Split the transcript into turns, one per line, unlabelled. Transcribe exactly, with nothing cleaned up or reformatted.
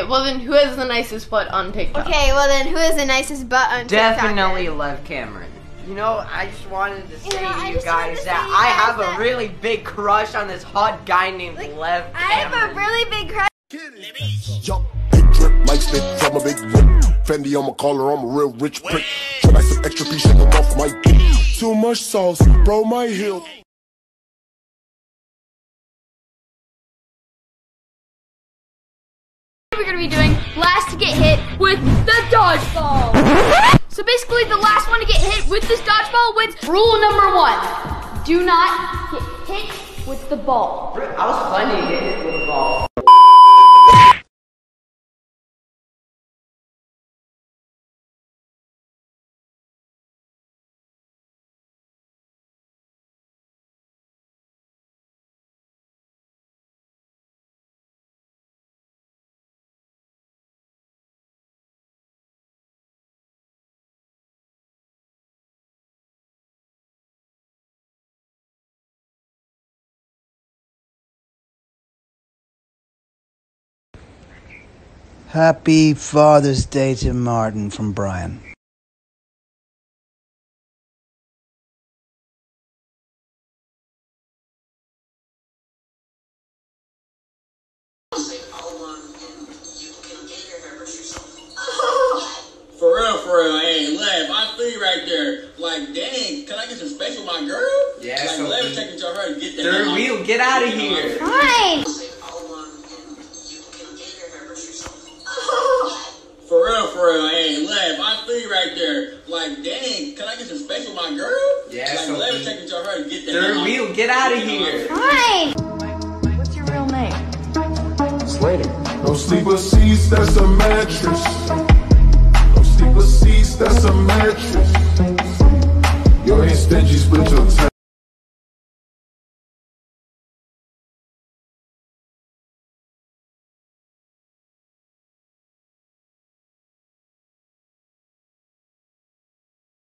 well then who has the nicest butt on TikTok?
Okay, well then who has the nicest butt on TikTok?
Definitely Lev Cameron. You know, I just wanted to say
You know,
to
I
you
just wanted
guys
to
that
say you
I
guys
have
that-
a really big crush on this hot guy named
Like,
Lev
I have
Cameron.
a really big crush.
Yup, big drip, light stick from a big whip. Fendi on my collar, I'm a real rich prick. Try some extra piece, shake 'em off my dick. Too much sauce, bro, my heel.
We're gonna be doing last to get hit with the dodgeball. So basically the last one to get hit with this dodgeball wins. Rule number one, do not get hit with the ball.
I was funny to get hit with a ball.
Happy Father's Day to Martin from Brian.
For real, for real, hey, Lev, I feel you right there. Like, dang, can I get some space with my girl?
Yeah,
like,
so
Lev
we-
taking to her to get the
Third
hell
wheel,
out.
get out of here.
Fine.
For real, for real, hey, Lev, I feel you right there. Like, dang, can I get some space with my girl?
Yeah,
like,
so
Lev
we-
taking to her to get the
Third
hell out.
wheel, get out of here.
Fine.
What's your real name?
Slater.
No sleeper seats, that's a mattress. No sleeper seats, that's a mattress. You ain't stingy, split your time.